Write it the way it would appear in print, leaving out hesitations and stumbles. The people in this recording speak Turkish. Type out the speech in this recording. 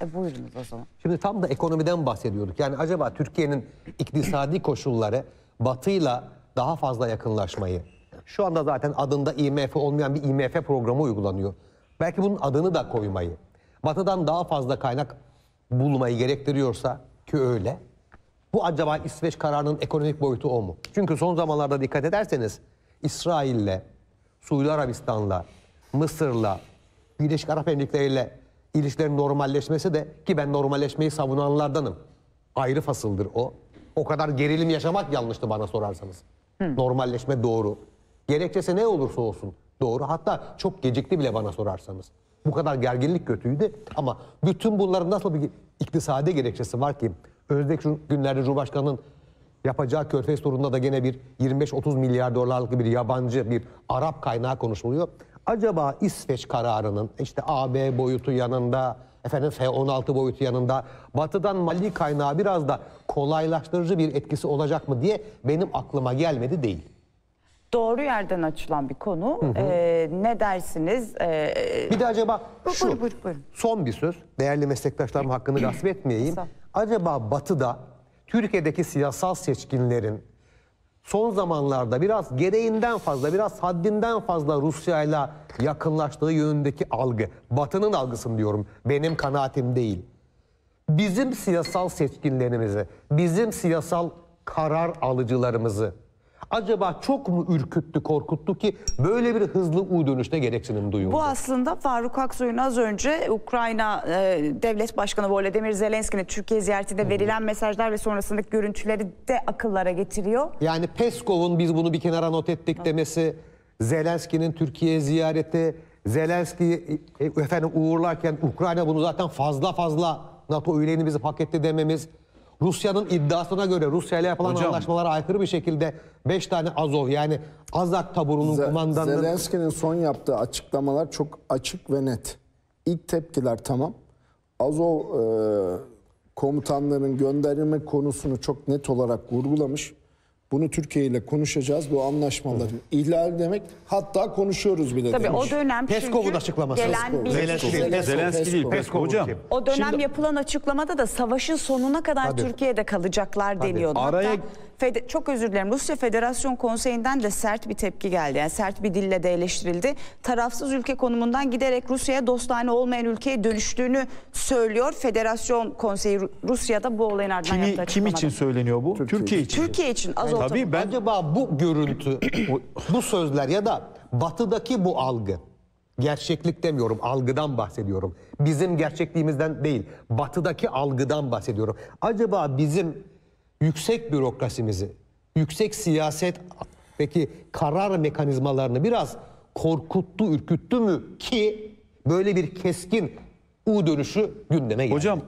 Buyurunuz o zaman. Şimdi tam da ekonomiden bahsediyorduk. Yani acaba Türkiye'nin iktisadi koşulları Batı'yla daha fazla yakınlaşmayı, şu anda zaten adında IMF olmayan bir IMF programı uygulanıyor. Belki bunun adını da koymayı, Batı'dan daha fazla kaynak bulmayı gerektiriyorsa ki öyle. Bu acaba İsveç kararının ekonomik boyutu o mu? Çünkü son zamanlarda dikkat ederseniz İsrail'le, Suudi Arabistan'la, Mısır'la, Birleşik Arap Emirlikleri'yle ilişkilerin normalleşmesi de, ki ben normalleşmeyi savunanlardanım. Ayrı fasıldır o. O kadar gerilim yaşamak yanlıştı bana sorarsanız. Normalleşme doğru. Gerekçesi ne olursa olsun doğru. Hatta çok gecikti bile bana sorarsanız. Bu kadar gerginlik kötüydü ama bütün bunların nasıl bir iktisadi gerekçesi var ki? Önümüzdeki günlerde Cumhurbaşkanı'nın yapacağı Körfez turunda da gene bir 25-30 milyar dolarlık bir yabancı, bir Arap kaynağı konuşuluyor. Acaba İsveç kararının işte AB boyutu yanında, F-16 boyutu yanında Batı'dan mali kaynağı biraz da kolaylaştırıcı bir etkisi olacak mı diye benim aklıma gelmedi değil. Doğru yerden açılan bir konu. Ne dersiniz? Bir de acaba şu, buyurun. son bir söz, değerli meslektaşlarım hakkını gasp etmeyeyim. Acaba Batı'da Türkiye'deki siyasal seçkinlerin son zamanlarda biraz gereğinden fazla, biraz haddinden fazla Rusya'yla yakınlaştığı yönündeki algı, Batı'nın algısını diyorum, benim kanaatim değil. Bizim siyasal seçkinlerimizi, bizim siyasal karar alıcılarımızı acaba çok mu ürküttü, korkuttu ki böyle bir hızlı U dönüşte gereksinim duyuldu? Bu aslında Faruk Aksoy'un az önce Ukrayna Devlet Başkanı Volodymyr Zelenski'nin Türkiye ziyaretinde verilen mesajlar ve sonrasındaki görüntüleri de akıllara getiriyor. Yani Peskov'un biz bunu bir kenara not ettik demesi, Zelenski'nin Türkiye ziyareti, Zelenski uğurlarken Ukrayna bunu zaten fazla NATO üyeliğini bizi hak etti dememiz, Rusya'nın iddiasına göre Rusya ile yapılan anlaşmalara aykırı bir şekilde 5 tane Azov, yani Azak taburunun kumandanının... Zelenski'nin son yaptığı açıklamalar çok açık ve net. İlk tepkiler tamam. Azov komutanların gönderilme konusunu çok net olarak vurgulamış. Bunu Türkiye ile konuşacağız. Bu anlaşmaların ihlali demek. Hatta konuşuyoruz bile Tabii demiş. o dönem Peskov'un açıklaması. gelen bir Zelenski değil, Peskov hocam. O dönem yapılan açıklamada da savaşın sonuna kadar Türkiye'de kalacaklar deniyordu. Araya... Çok özür dilerim. Rusya Federasyon Konseyi'nden de sert bir tepki geldi. Yani sert bir dille de eleştirildi. Tarafsız ülke konumundan giderek Rusya'ya dostane olmayan ülkeye dönüştüğünü söylüyor. Federasyon Konseyi Rusya'da bu olayın ardından yaptığı açıklamada. Kim için söyleniyor bu? Türkiye için. Türkiye için. Tabii acaba bu görüntü, bu sözler ya da Batı'daki bu algı, gerçeklik demiyorum, algıdan bahsediyorum. Bizim gerçekliğimizden değil, Batı'daki algıdan bahsediyorum. Acaba bizim yüksek bürokrasimizi, yüksek siyaset peki karar mekanizmalarını biraz korkuttu, ürküttü mü ki böyle bir keskin U dönüşü gündeme geldi? Hocam